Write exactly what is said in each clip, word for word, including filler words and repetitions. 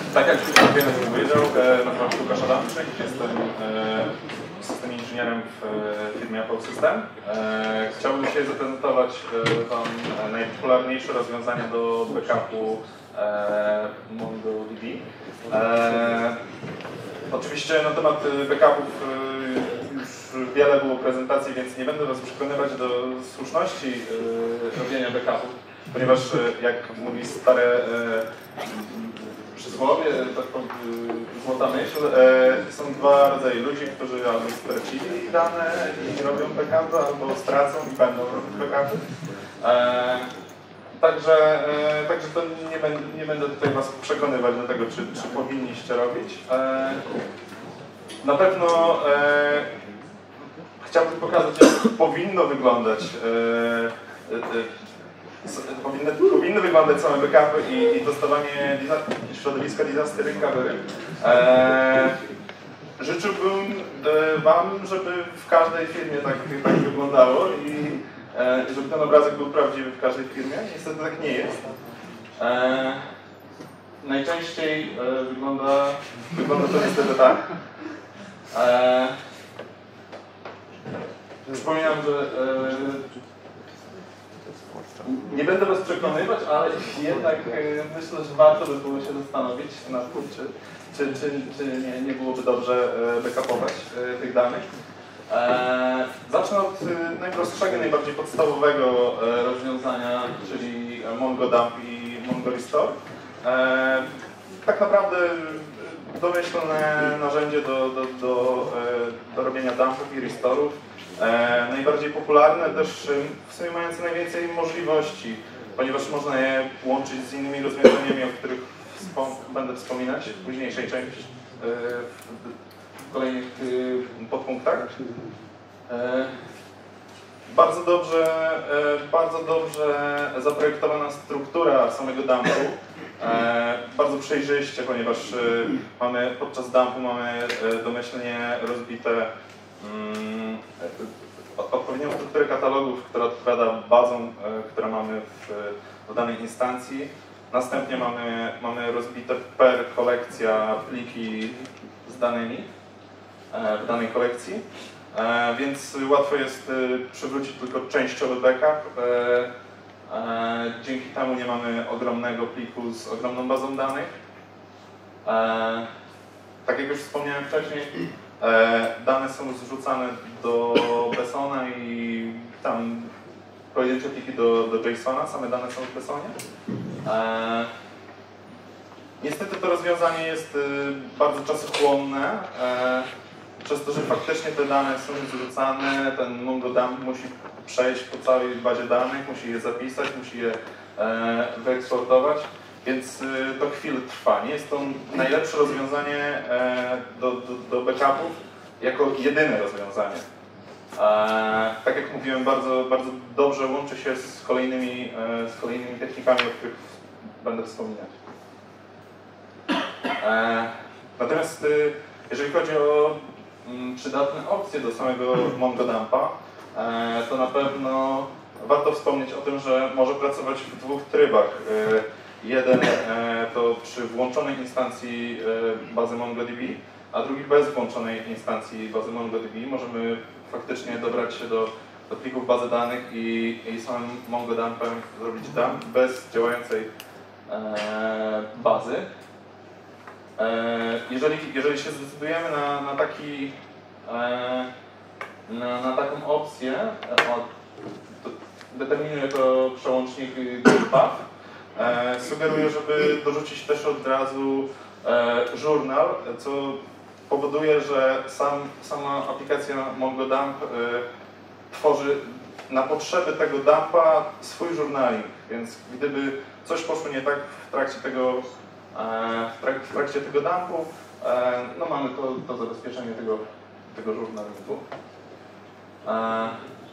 Tak jak już Wiele powiedział, nazywam się Łukasz Adamczyk, jestem system inżynierem w firmie Apple System. Chciałbym dzisiaj zaprezentować Wam najpopularniejsze rozwiązanie do backupu MongoDB. Oczywiście na temat backupów już wiele było prezentacji, więc nie będę Was przekonywać do słuszności robienia backupów, ponieważ jak mówi stare przysłowie, tak złota myśl, są dwa rodzaje ludzi, którzy albo stracili dane i nie robią backupy, albo stracą i będą robić backupy. Także, także to nie będę, nie będę tutaj Was przekonywać do tego, czy, czy powinniście robić. Na pewno chciałbym pokazać, jak powinno wyglądać Powinny, powinny wyglądać same backupy i, i dostawanie środowiska disaster recovery. Eee, życzyłbym e, Wam, żeby w każdej firmie tak, tak wyglądało i e, żeby ten obrazek był prawdziwy w każdej firmie. Niestety tak nie jest. E, najczęściej e, wygląda, wygląda to niestety tak. E, Wspominam, że e, nie będę Was przekonywać, ale jednak myślę, że warto by było się zastanowić nad tym, czy, czy, czy, czy nie, nie byłoby dobrze backupować tych danych. Zacznę od najprostszego, najbardziej podstawowego rozwiązania, czyli MongoDump i MongoRestore. Tak naprawdę domyślne narzędzie do, do, do, do robienia dumpów i restorów. E, najbardziej popularne, też w sumie mające najwięcej możliwości, ponieważ można je łączyć z innymi rozwiązaniami, o których wspom będę wspominać w późniejszej części, e, w kolejnych e, podpunktach. E, bardzo dobrze, e, bardzo dobrze zaprojektowana struktura samego dumpu, e, bardzo przejrzyście, ponieważ e, mamy podczas dumpu mamy e, domyślnie rozbite Hmm, odpowiednią strukturę katalogów, która odpowiada bazom, które mamy w, w danej instancji. Następnie mamy, mamy rozbite per kolekcja pliki z danymi w danej kolekcji, więc łatwo jest przywrócić tylko częściowy backup. Dzięki temu nie mamy ogromnego pliku z ogromną bazą danych. Tak jak już wspomniałem wcześniej, dane są zrzucane do Besona i tam pojedyncze pliki do, do JSON-a, same dane są w Besonie. E, niestety to rozwiązanie jest bardzo czasochłonne, e, przez to, że faktycznie te dane są zrzucane, ten MongoDump musi przejść po całej bazie danych, musi je zapisać, musi je e, wyeksportować. Więc to chwilę trwa. Nie jest to najlepsze rozwiązanie e, do, do, do backupów jako jedyne rozwiązanie. E, tak jak mówiłem, bardzo, bardzo dobrze łączy się z kolejnymi, e, z kolejnymi technikami, o których będę wspominać. E, natomiast e, jeżeli chodzi o m, przydatne opcje do samego MongoDumpa, e, to na pewno warto wspomnieć o tym, że może pracować w dwóch trybach. E, Jeden e, to przy włączonej instancji e, bazy MongoDB, a drugi bez włączonej instancji bazy MongoDB. Możemy faktycznie dobrać się do, do plików bazy danych i, i samym MongoDumpem zrobić dump bez działającej e, bazy. E, jeżeli, jeżeli się zdecydujemy na, na, taki, e, na, na taką opcję, o, to determinuję to przełącznik path. E, sugeruję, żeby dorzucić też od razu e, journal, co powoduje, że sam, sama aplikacja MongoDump e, tworzy na potrzeby tego dumpa swój journaling, więc gdyby coś poszło nie tak w trakcie tego, e, w, trak w trakcie tego dumpu, e, no mamy to, to zabezpieczenie tego, tego journalingu. E,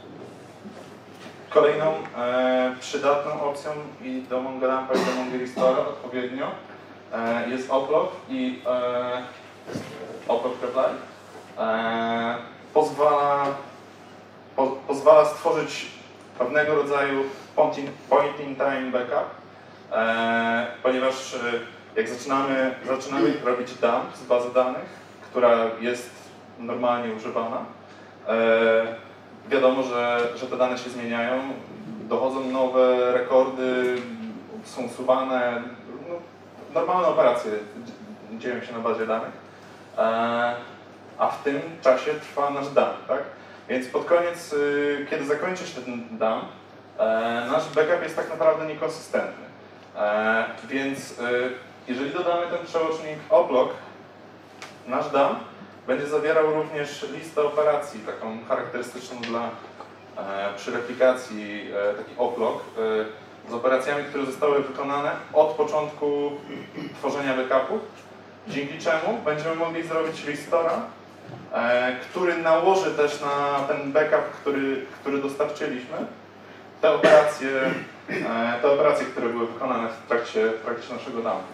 Kolejną e, przydatną opcją i do MongoDumpa i do MongoRestore odpowiednio e, jest oplog i e, oplog reply. E, pozwala, po, pozwala stworzyć pewnego rodzaju point in, point in time backup, e, ponieważ e, jak zaczynamy, zaczynamy robić dump z bazy danych, która jest normalnie używana, e, wiadomo, że, że te dane się zmieniają, dochodzą nowe rekordy, są usuwane, no, normalne operacje dzieją się na bazie danych, e, a w tym czasie trwa nasz dump, tak? Więc pod koniec, y, kiedy zakończy się ten dump, e, nasz backup jest tak naprawdę niekonsystentny. E, więc y, jeżeli dodamy ten przełącznik oblog, nasz dump będzie zawierał również listę operacji, taką charakterystyczną dla e, przy replikacji, e, taki oblog, e, z operacjami, które zostały wykonane od początku tworzenia backupu, dzięki czemu będziemy mogli zrobić restora, e, który nałoży też na ten backup, który, który dostarczyliśmy, te operacje, e, te operacje, które były wykonane w trakcie, w trakcie naszego dumpu.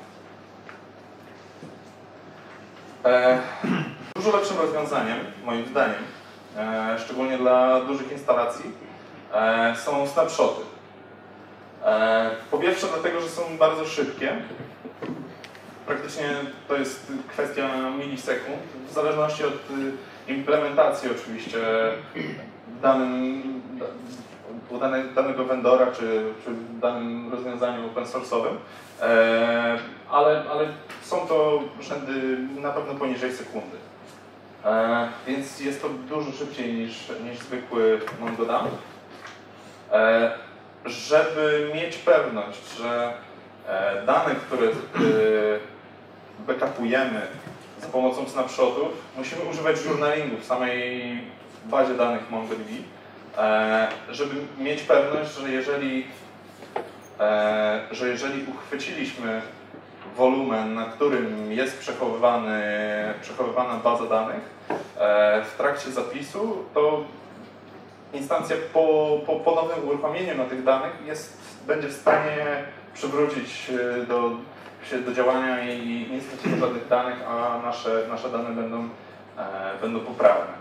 E, dużo lepszym rozwiązaniem, moim zdaniem, e, szczególnie dla dużych instalacji, e, są snapshoty. E, po pierwsze dlatego, że są bardzo szybkie. Praktycznie to jest kwestia milisekund, w zależności od implementacji oczywiście danym, u dane, danego vendora czy, czy w danym rozwiązaniu open source'owym, e, ale, ale są to rzędy na pewno poniżej sekundy. E, więc jest to dużo szybciej niż, niż zwykły MongoDump. E, żeby mieć pewność, że e, dane, które e, backupujemy za pomocą snapshotów, musimy używać journalingu w samej bazie danych MongoDB, e, żeby mieć pewność, że jeżeli, e, że jeżeli uchwyciliśmy wolumen, na którym jest przechowywany, przechowywana baza danych e, w trakcie zapisu, to instancja po, po ponownym uruchomieniu na tych danych jest, będzie w stanie przywrócić do, się do działania i nie stracić żadnych danych, a nasze, nasze dane będą, e, będą poprawne.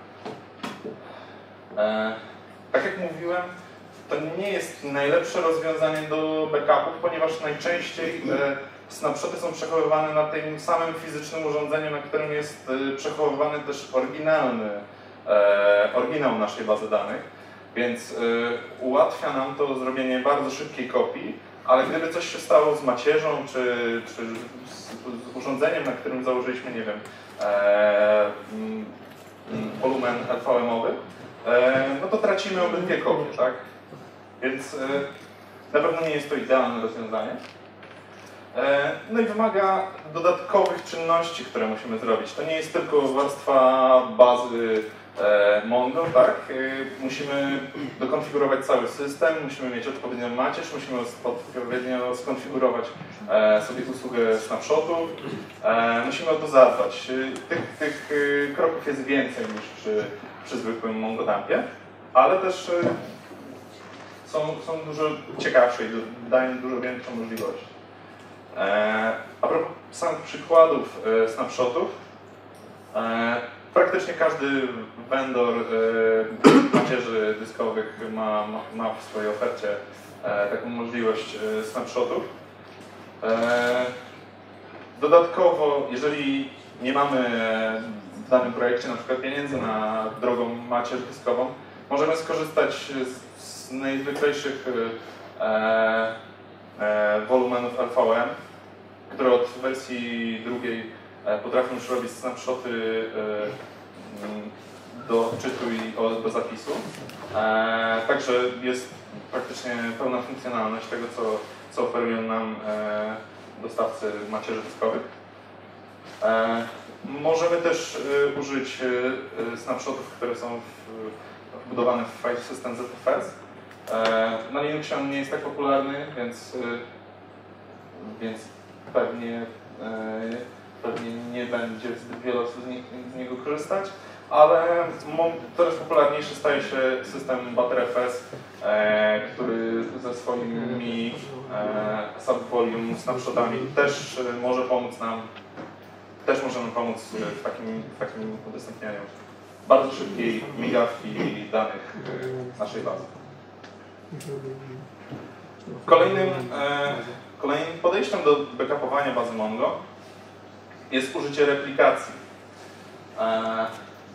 E, tak jak mówiłem, to nie jest najlepsze rozwiązanie do backupów, ponieważ najczęściej e, snapshoty są przechowywane na tym samym fizycznym urządzeniu, na którym jest e, przechowywany też oryginalny, e, oryginał naszej bazy danych. Więc y, ułatwia nam to zrobienie bardzo szybkiej kopii, ale gdyby coś się stało z macierzą, czy, czy z, z urządzeniem, na którym założyliśmy, nie wiem, e, m, wolumen L V M-owy, e, no to tracimy obydwie kopie, tak? Więc e, na pewno nie jest to idealne rozwiązanie. E, no i wymaga dodatkowych czynności, które musimy zrobić. To nie jest tylko warstwa bazy Mongo, tak? Musimy dokonfigurować cały system, musimy mieć odpowiednią macierz, musimy odpowiednio skonfigurować sobie usługę snapshotów, musimy o to zadbać. Tych, tych kroków jest więcej niż przy, przy zwykłym MongoDumpie, ale też są, są dużo ciekawsze i dają dużo większą możliwość. A propos samych przykładów snapshotów, praktycznie każdy vendor e, macierzy dyskowych ma, ma, ma w swojej ofercie e, taką możliwość e, snapshotów. E, dodatkowo, jeżeli nie mamy w danym projekcie na przykład pieniędzy na drogą macierz dyskową, możemy skorzystać z, z najzwyklejszych e, e, wolumenów L V M, które od wersji drugiej potrafią już robić snapshoty do odczytu i do zapisu. Także jest praktycznie pełna funkcjonalność tego, co, co oferują nam dostawcy macierzy dyskowych. Możemy też użyć snapshotów, które są wbudowane w file system Z F S. Na Linuxie on nie jest tak popularny, więc, więc pewnie pewnie nie będzie zbyt wiele osób z niego korzystać, ale coraz popularniejszy staje się system Btrfs, e, który ze swoimi e, subvolume snapshotami też może pomóc nam, też możemy pomóc w takim, w takim udostępnianiu bardzo szybkiej migawki danych naszej bazy. Kolejnym, e, Kolejnym podejściem do backupowania bazy Mongo jest użycie replikacji. E,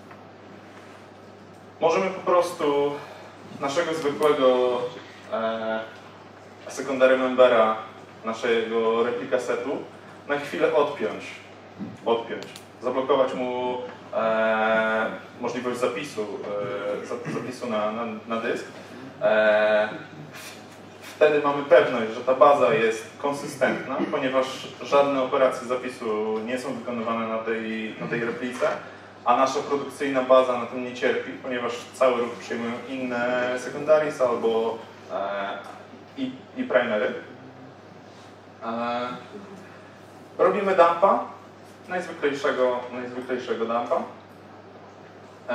możemy po prostu naszego zwykłego e, secondary membera, naszego replika setu na chwilę odpiąć, odpiąć, zablokować mu e, możliwość zapisu, e, zapisu na, na, na dysk. E, wtedy mamy pewność, że ta baza jest konsystentna, ponieważ żadne operacje zapisu nie są wykonywane na tej, na tej replice, a nasza produkcyjna baza na tym nie cierpi, ponieważ cały ruch przyjmują inne secondaries albo e, i, i primery. E, robimy dumpa, najzwyklejszego, najzwyklejszego dumpa. E,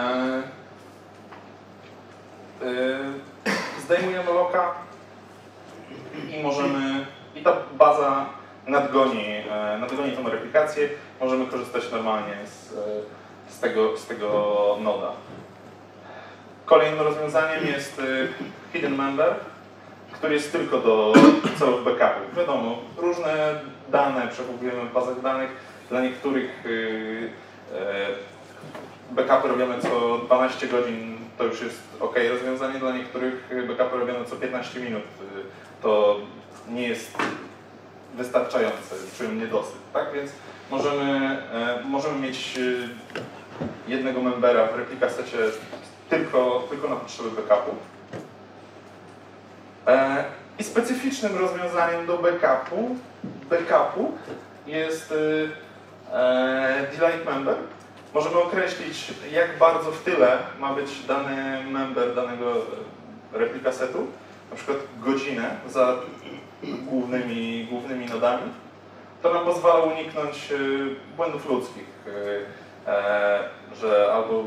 e, zdejmujemy locka i możemy, i ta baza nadgoni, e, nadgoni tą replikację, możemy korzystać normalnie z, z, tego, z tego noda. Kolejnym rozwiązaniem jest y, hidden member, który jest tylko do celów backupu. Wiadomo, różne dane przechowujemy w bazach danych. Dla niektórych y, y, backupy robione co dwanaście godzin to już jest ok rozwiązanie, dla niektórych backupy robione co piętnaście minut to nie jest wystarczające, czują niedosyt. Tak więc możemy, y, możemy mieć y, jednego membera w replikasecie tylko, tylko na potrzeby backupu. E, I specyficznym rozwiązaniem do backupu, backupu jest e, delete member. Możemy określić, jak bardzo w tyle ma być dany member danego replikasetu, na przykład godzinę za głównymi, głównymi nodami. To nam pozwala uniknąć błędów ludzkich, e, że albo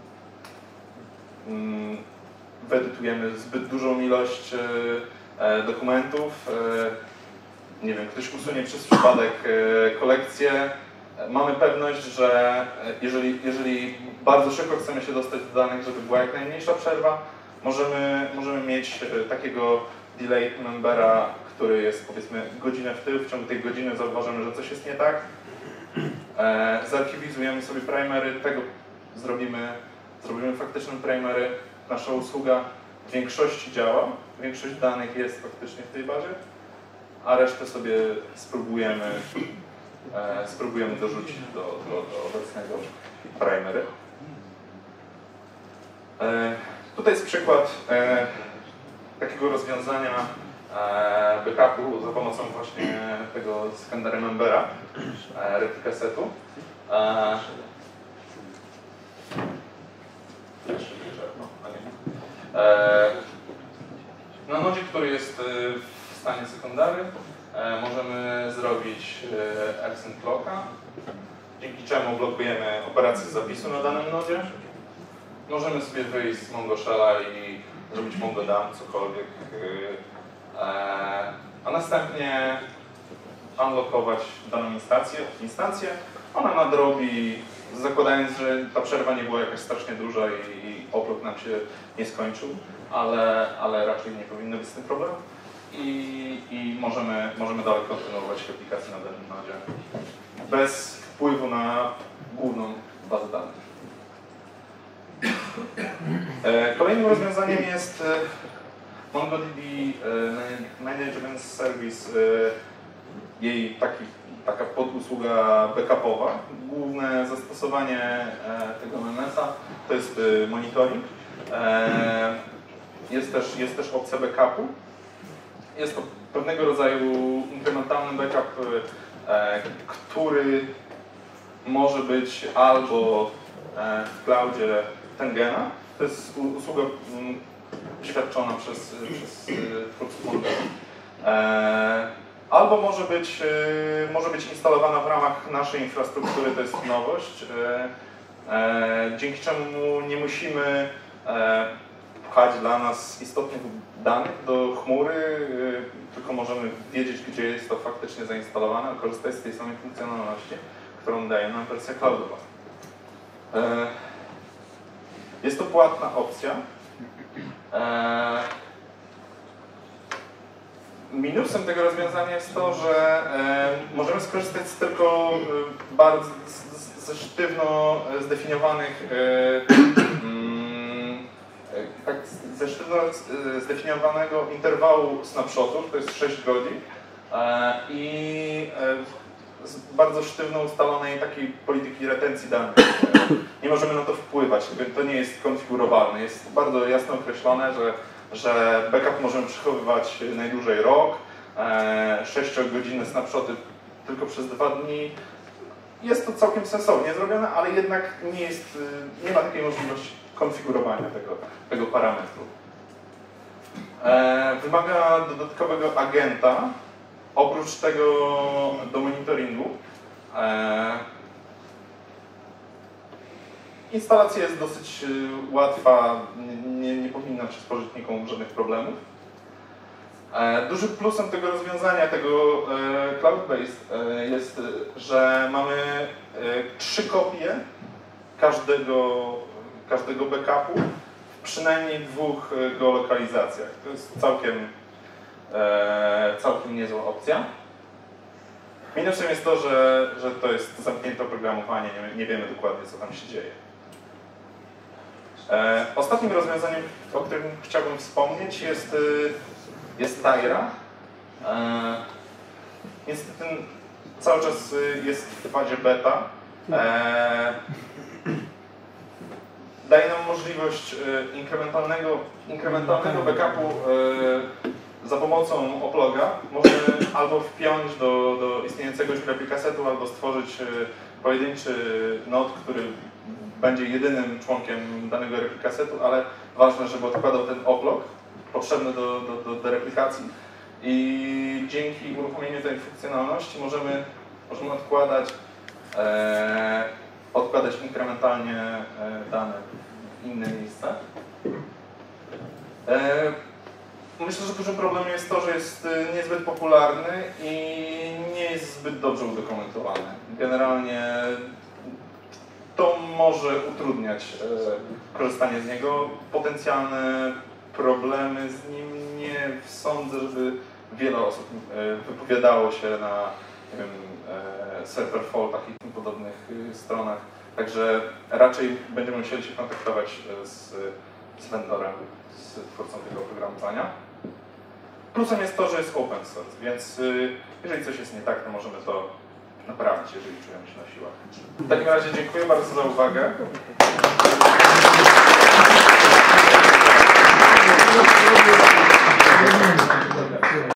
mm, wyedytujemy zbyt dużą ilość e, dokumentów, e, nie wiem, ktoś usunie przez przypadek e, kolekcję. Mamy pewność, że jeżeli, jeżeli bardzo szybko chcemy się dostać do danych, żeby była jak najmniejsza przerwa, możemy, możemy mieć takiego delay membera, który jest powiedzmy godzinę w tył, w ciągu tej godziny zauważymy, że coś jest nie tak. E, zarchiwizujemy sobie primery, tego zrobimy, zrobimy faktyczne primery. Nasza usługa w większości działa, większość danych jest faktycznie w tej bazie, a resztę sobie spróbujemy, e, spróbujemy dorzucić do, do, do obecnego primery. E, tutaj jest przykład e, takiego rozwiązania e, backupu za pomocą właśnie tego secondary membera, e, replikasetu. E, Na nodzie, który jest w stanie secondary, możemy zrobić absent locka, dzięki czemu blokujemy operację zapisu na danym nodzie. Możemy sobie wyjść z Mongo Shella i zrobić Mongo dump, cokolwiek, a następnie unlockować daną instancję. instancję. Ona nadrobi, zakładając, że ta przerwa nie była jakaś strasznie duża i, i oblok nam się nie skończył, ale, ale raczej nie powinno być z tym problemu. I, i możemy, możemy dalej kontynuować aplikację na danym nodzie bez wpływu na główną bazę danych. Kolejnym rozwiązaniem jest MongoDB Management Service, jej taki, taka podusługa backupowa. Główne zastosowanie tego M M S-a to jest monitoring. Jest też, jest też opcja backupu. Jest to pewnego rodzaju inkrementalny backup, który może być albo w cloudzie Tengena, to jest usługa świadczona przez, przez twórców Mongo. Albo może być, może być instalowana w ramach naszej infrastruktury, to jest nowość, dzięki czemu nie musimy pchać dla nas istotnych danych do chmury, tylko możemy wiedzieć, gdzie jest to faktycznie zainstalowane, korzystać z tej samej funkcjonalności, którą daje nam wersja cloudowa. Jest to płatna opcja. minusem tego rozwiązania jest to, że możemy skorzystać z tylko bardzo ze sztywno zdefiniowanych tak, ze sztywno zdefiniowanego interwału snapshotów, to jest sześć godzin i z bardzo sztywno ustalonej takiej polityki retencji danych. Nie możemy na to wpływać, to nie jest konfigurowalne. Jest bardzo jasno określone, że, że backup możemy przechowywać najdłużej rok, sześciogodzinne snapshoty tylko przez dwa dni. Jest to całkiem sensownie zrobione, ale jednak nie, jest, nie ma takiej możliwości konfigurowania tego, tego parametru. Wymaga dodatkowego agenta. Oprócz tego do monitoringu. E, instalacja jest dosyć łatwa, nie, nie powinna przysporzyć nikomu żadnych problemów. E, dużym plusem tego rozwiązania, tego e, cloud-based e, jest, że mamy e, trzy kopie każdego, każdego backupu w przynajmniej dwóch geolokalizacjach. To jest całkiem E, całkiem niezła opcja. Minusem jest to, że, że to jest zamknięte oprogramowanie, nie, nie wiemy dokładnie, co tam się dzieje. E, ostatnim rozwiązaniem, o którym chciałbym wspomnieć, jest, jest Tyra. E, niestety cały czas jest w fazie beta. E, daje nam możliwość inkrementalnego, inkrementalnego backupu e, za pomocą oploga. Możemy albo wpiąć do, do istniejącego już replikasetu, albo stworzyć pojedynczy node, który będzie jedynym członkiem danego replikasetu, ale ważne, żeby odkładał ten oplog potrzebny do, do, do, do replikacji. I dzięki uruchomieniu tej funkcjonalności możemy, możemy odkładać, e, odkładać inkrementalnie e, dane w inne miejsca. E, Myślę, że dużym problemem jest to, że jest niezbyt popularny i nie jest zbyt dobrze udokumentowany. Generalnie to może utrudniać e, korzystanie z niego. Potencjalne problemy z nim nie sądzę, żeby wiele osób e, wypowiadało się na nie wiem, e, server faultach i tym podobnych e, stronach. Także raczej będziemy musieli się kontaktować z, z vendorem, z twórcą tego oprogramowania. Plusem jest to, że jest open source, więc y, jeżeli coś jest nie tak, to możemy to naprawić, jeżeli czujemy się na siłach. W takim razie dziękuję bardzo za uwagę.